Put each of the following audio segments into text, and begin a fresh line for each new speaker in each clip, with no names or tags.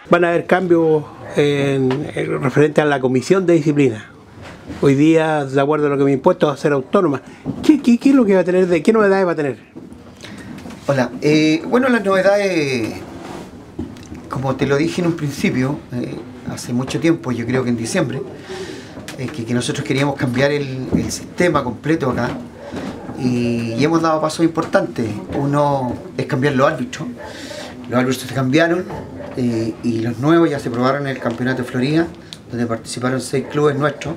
Van a haber cambios referente a la comisión de disciplina. Hoy día, de acuerdo a lo que me he impuesto, va a ser autónoma. ¿Qué es lo que va a tener? ¿Qué novedades va a tener?
Hola, bueno, las novedades, como te lo dije en un principio, hace mucho tiempo, yo creo que en diciembre, que nosotros queríamos cambiar el sistema completo acá y hemos dado pasos importantes. Uno es cambiar los árbitros. Los árbitros se cambiaron y los nuevos ya se probaron en el campeonato de Florida, donde participaron 6 clubes nuestros.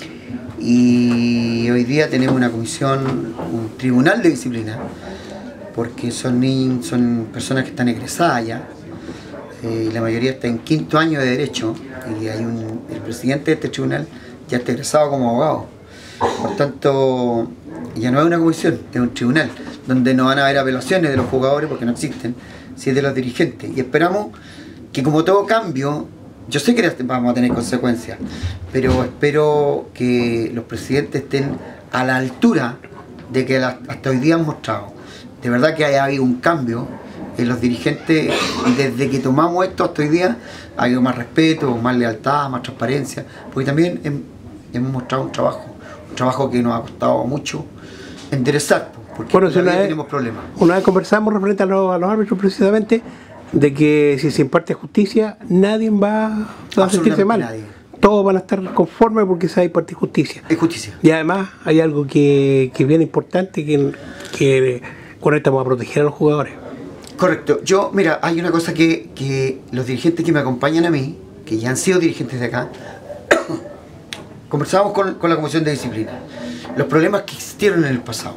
Y hoy día tenemos una comisión, un tribunal de disciplina, porque son personas que están egresadas ya. La mayoría está en 5º año de Derecho y el presidente de este tribunal ya está egresado como abogado. Por tanto, ya no es una comisión, es un tribunal, donde no van a haber apelaciones de los jugadores porque no existen, si es de los dirigentes. Y esperamos que, como todo cambio, yo sé que vamos a tener consecuencias, pero espero que los presidentes estén a la altura de que hasta hoy día han mostrado. De verdad que haya habido un cambio en los dirigentes desde que tomamos esto hasta hoy día. Ha habido más respeto, más lealtad, más transparencia, porque también hemos mostrado un trabajo que nos ha costado mucho enderezar, porque
bueno,
todavía tenemos problemas.
Una vez conversamos referente a los árbitros precisamente, de que si se imparte justicia, nadie va a sentirse mal. Nadie. Todos van a estar conformes porque se va a impartir justicia.
Es justicia.
Y además hay algo que es bien importante, que con esto vamos a proteger a los jugadores. Correcto.
Mira, hay una cosa que los dirigentes que me acompañan a mí, que ya han sido dirigentes de acá, conversamos con la Comisión de Disciplina, los problemas que existieron en el pasado.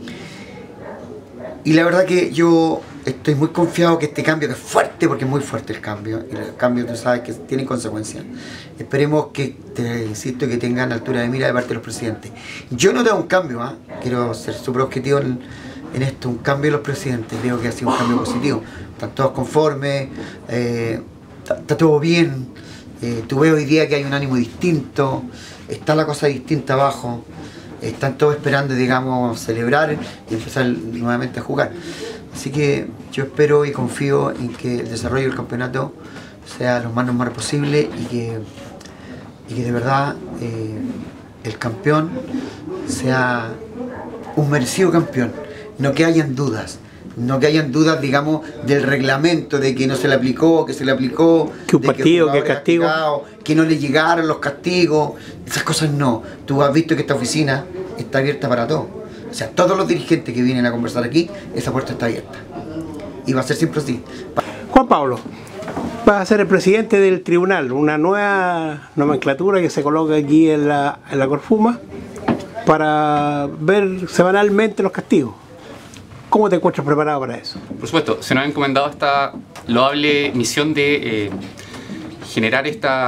Y la verdad que yo estoy muy confiado que este cambio, que es fuerte, porque es muy fuerte el cambio, y el cambio tú sabes que tiene consecuencias, esperemos que, insisto, que tengan altura de mira de parte de los presidentes. Yo no tengo un cambio, quiero ser súper objetivo en esto, un cambio de los presidentes, creo que ha sido un cambio positivo, están todos conformes, está todo bien, tú ves hoy día que hay un ánimo distinto, está la cosa distinta abajo, están todos esperando, digamos, celebrar y empezar nuevamente a jugar. Así que yo espero y confío en que el desarrollo del campeonato sea lo más normal posible y que de verdad el campeón sea un merecido campeón. No que hayan dudas, digamos, del reglamento, de que no se le aplicó, que se le aplicó,
que un partido, que castigo,
que no le llegaron los castigos, esas cosas no. Tú has visto que esta oficina está abierta para todos. O sea, todos los dirigentes que vienen a conversar aquí, esa puerta está abierta. Y va a ser siempre así.
Juan Pablo, va a ser el presidente del tribunal, una nueva nomenclatura que se coloca aquí en la Corfuma para ver semanalmente los castigos. ¿Cómo te encuentras preparado para eso?
Por supuesto, se nos ha encomendado esta loable misión de generar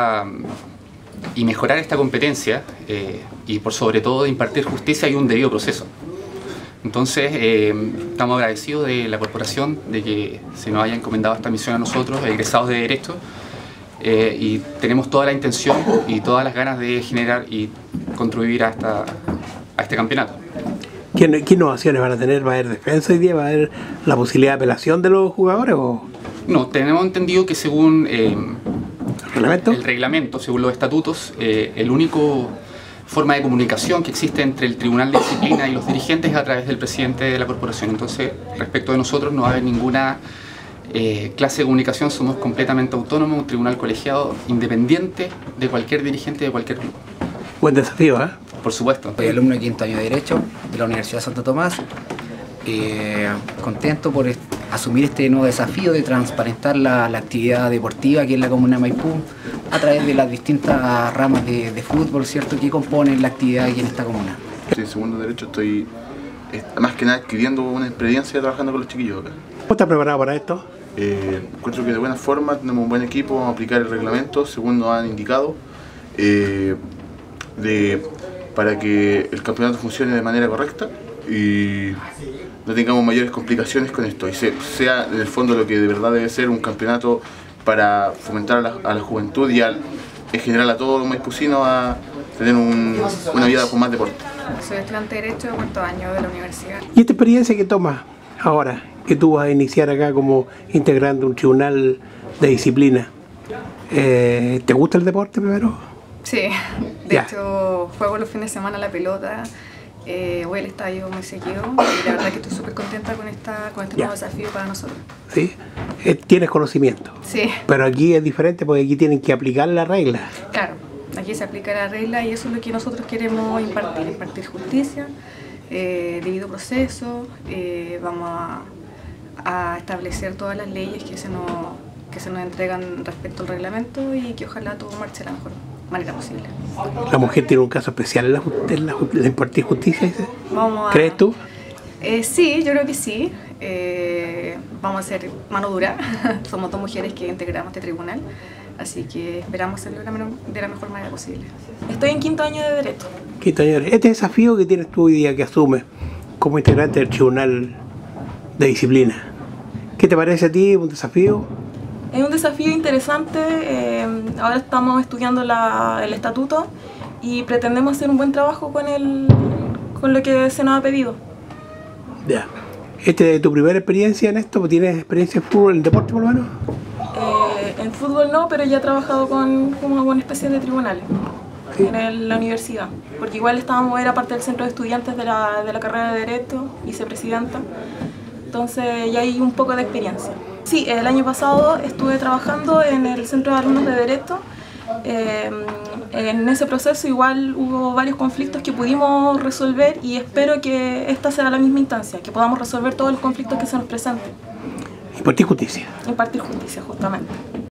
y mejorar esta competencia y por sobre todo de impartir justicia y un debido proceso. Entonces estamos agradecidos de la corporación de que se nos haya encomendado esta misión a nosotros, egresados de Derecho, y tenemos toda la intención y todas las ganas de generar y contribuir a este campeonato.
¿Qué innovaciones van a tener? ¿Va a haber defensa hoy día? ¿Va a haber la posibilidad de apelación de los jugadores? ¿O?
No, tenemos entendido que según
el
reglamento, según los estatutos, el único forma de comunicación que existe entre el Tribunal de Disciplina y los dirigentes es a través del presidente de la corporación. Entonces, respecto de nosotros, no va a haber ninguna clase de comunicación, somos completamente autónomos, un tribunal colegiado independiente de cualquier dirigente de cualquier club.
Buen desafío, ¿eh?
Por supuesto.
Soy alumno de 5º año de Derecho de la Universidad de Santo Tomás. Contento por asumir este nuevo desafío de transparentar la actividad deportiva aquí en la comuna de Maipú a través de las distintas ramas de fútbol, ¿cierto?, que componen la actividad aquí en esta comuna.
En segundo derecho estoy más que nada adquiriendo una experiencia trabajando con los chiquillos acá.
¿Cómo estás preparado para esto?
Encuentro que de buena forma, tenemos un buen equipo, vamos a aplicar el reglamento según nos han indicado, para que el campeonato funcione de manera correcta y no tengamos mayores complicaciones con esto y sea en el fondo lo que de verdad debe ser un campeonato para fomentar a la juventud y en general a todos los maipucinos a tener una vida con más deporte.
Soy estudiante de Derecho de 4º año de la universidad.
¿Y esta experiencia que tomas ahora, que tú vas a iniciar acá como integrante de un tribunal de disciplina, ¿Te gusta el deporte primero?
Sí, de
Ya.
hecho juego los fines de semana la pelota, voy al estadio muy seguido y la verdad que estoy súper contenta con este
Ya.
nuevo desafío para nosotros.
¿Sí? Tienes conocimiento.
Sí,
Pero aquí es diferente porque aquí tienen que aplicar las reglas.
claro, aquí se aplica la regla y eso es lo que nosotros queremos impartir justicia, debido proceso, vamos a establecer todas las leyes que se nos entregan respecto al reglamento y que ojalá todo marche de la mejor manera posible.
La mujer tiene un caso especial en la impartir justicia, dice. ¿Crees tú?
Sí, yo creo que sí. Vamos a hacer mano dura. Somos dos mujeres que integramos este tribunal, así que esperamos hacerlo de la mejor manera posible.
Estoy en quinto año de Derecho.
Este desafío que tienes tú hoy día, que asumes como integrante del Tribunal de Disciplina, ¿qué te parece a ti? ¿Un desafío?
Es un desafío interesante. Ahora estamos estudiando el estatuto y pretendemos hacer un buen trabajo con lo que se nos ha pedido.
Ya. ¿Es tu primera experiencia en esto? ¿Tienes experiencia en fútbol, en deporte por lo menos?
En fútbol no, pero ya he trabajado con una especie de tribunales
Sí.
en la universidad, porque igual era parte del centro de estudiantes de la carrera de Derecho, vicepresidenta, entonces ya hay un poco de experiencia. Sí, el año pasado estuve trabajando en el centro de alumnos de Derecho. En ese proceso igual hubo varios conflictos que pudimos resolver y espero que esta sea la misma instancia, que podamos resolver todos los conflictos que se nos presenten.
Impartir justicia.
Impartir justicia, justamente.